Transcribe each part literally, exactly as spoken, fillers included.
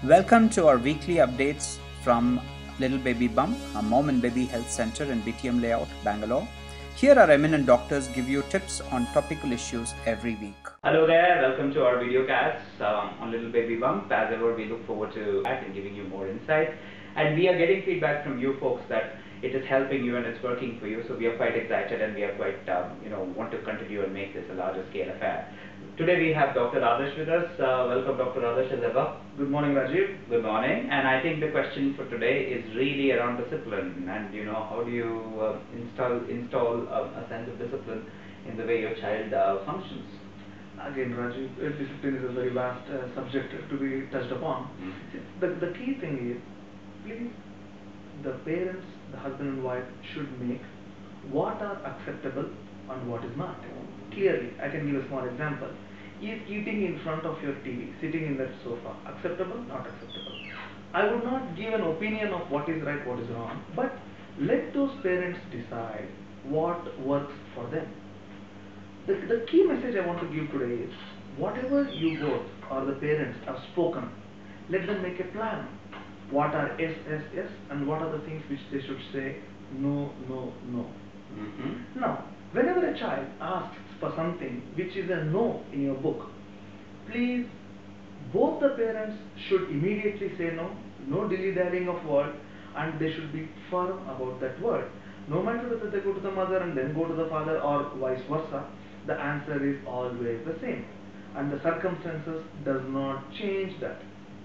Welcome to our weekly updates from Little Baby Bump, a mom and baby health center in B T M Layout, Bangalore. Here our eminent doctors give you tips on topical issues every week. Hello there, welcome to our video cast um, on Little Baby Bump. As ever, we look forward to that and giving you more insight. And we are getting feedback from you folks that it is helping you and it's working for you. So we are quite excited and we are quite, um, you know, want to continue and make this a larger scale affair. Today we have Doctor Adarsh with us. Uh, welcome Doctor Adarsh as ever. Good morning, Rajiv. Good morning. And I think the question for today is really around discipline and, you know, how do you uh, install, install uh, a sense of discipline in the way your child uh, functions? Again, Rajiv, uh, discipline is a very vast uh, subject to be touched upon. Mm. The, the key thing is, please, the parents, the husband and wife should make what are acceptable and what is not. Clearly, I can give a small example. Is eating in front of your T V, sitting in that sofa, acceptable, not acceptable? I would not give an opinion of what is right, what is wrong, but let those parents decide what works for them. The, the key message I want to give today is, whatever you both or the parents have spoken, let them make a plan. What are S, S, S and what are the things which they should say no, no, no. Mm-hmm. Now, whenever a child asks for something which is a no in your book, please, both the parents should immediately say no, no dilly-dallying of word, and they should be firm about that word. No matter whether they go to the mother and then go to the father or vice versa, the answer is always the same, and the circumstances does not change that.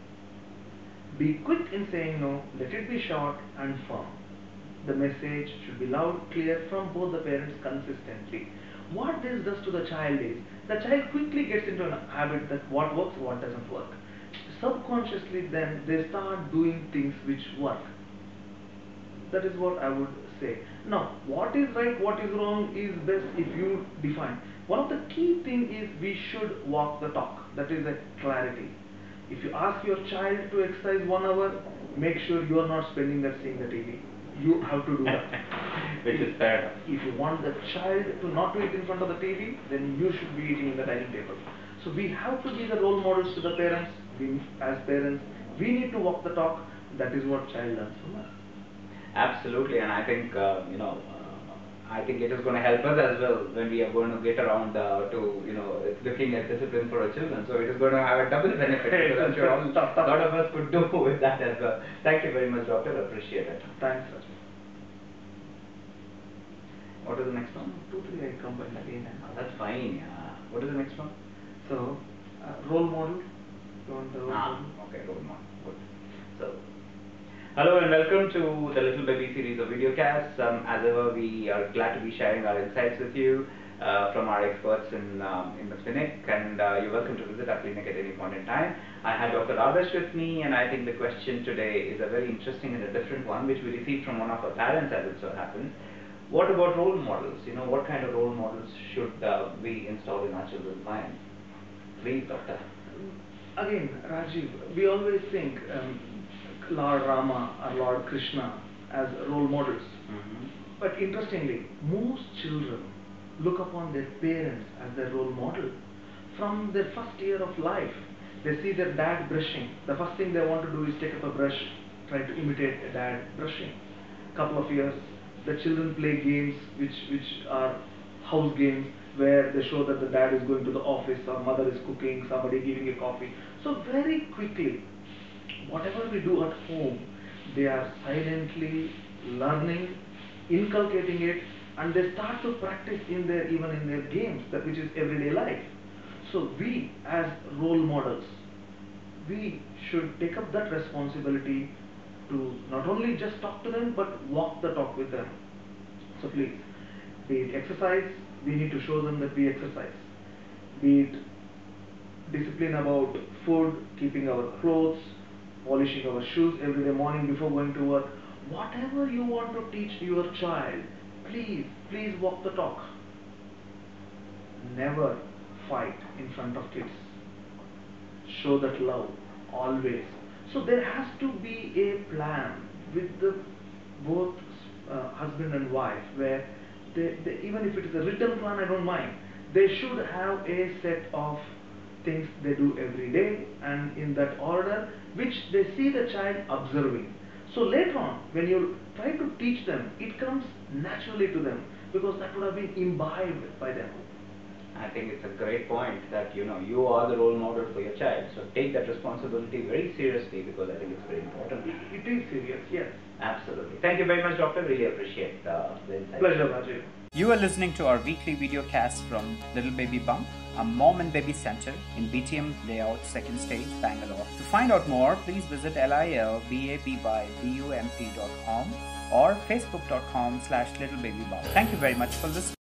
Be quick in saying no, let it be short and firm. The message should be loud, clear from both the parents consistently. What this does to the child is, the child quickly gets into a habit that what works, what doesn't work. Subconsciously then they start doing things which work. That is what I would say. Now, what is right, what is wrong is best if you define. One of the key things is we should walk the talk. That is a clarity. If you ask your child to exercise one hour, make sure you are not spending that seeing the T V. You have to do that. Which is fair. If you want the child to not to eat in front of the T V, then you should be eating in the dining table. So we have to be the role models to the parents. We, as parents, we need to walk the talk. That is what child learns from us. Absolutely, and I think uh, you know, uh, I think it is going to help us as well when we are going to get around uh, to you know looking at discipline for our children. So it is going to have a double benefit. Because I'm sure all, a lot of us could do with that as well. Thank you very much, Doctor. Appreciate it. Thanks, Raj. What is the next one? Two, three, I combined again. Oh, that's fine. Yeah. What is the next one? So, uh, role model. You want the role Ah, model? okay, role model. Good. So. Hello and welcome to the Little Baby series of videocasts. Um, as ever, we are glad to be sharing our insights with you uh, from our experts in, um, in the clinic, and uh, you're welcome to visit our clinic at any point in time. I had Doctor Adarsh with me, and I think the question today is a very interesting and a different one, which we received from one of our parents, as it so happens. What about role models? You know, what kind of role models should uh, we install in our children's minds? Please, Doctor. Again, Rajiv, we always think um, Lord Rama or Lord Krishna as role models. Mm-hmm. But interestingly, most children look upon their parents as their role model. From their first year of life, they see their dad brushing. The first thing they want to do is take up a brush, try to imitate a dad brushing. Couple of years, the children play games which, which are house games where they show that the dad is going to the office or mother is cooking, somebody giving a coffee. So very quickly, whatever we do at home, they are silently learning, inculcating it, and they start to practice in their even in their games, that which is everyday life. So we as role models, we should take up that responsibility to not only just talk to them but walk the talk with them. So please, be it exercise, we need to show them that we exercise. Be it discipline about food, keeping our clothes, polishing our shoes every day morning before going to work. Whatever you want to teach your child, please, please walk the talk. Never fight in front of kids. Show that love, always. So there has to be a plan with the both uh, husband and wife where they, they, even if it is a written plan, I don't mind. They should have a set of things they do every day, and in that order which they see the child observing. So later on, when you try to teach them, it comes naturally to them because that would have been imbibed by them. I think it's a great point that you know you are the role model for your child. So take that responsibility very seriously because I think it's very important. It is serious, yes. Absolutely. Thank you very much, Doctor. Really appreciate uh, the insight. Pleasure, Rajiv. You are listening to our weekly video cast from Little Baby Bump, a mom and baby center in B T M Layout, second stage, Bangalore. To find out more, please visit lilbaby bump dot com or facebook dot com slash littlebabybump. Thank you very much for listening.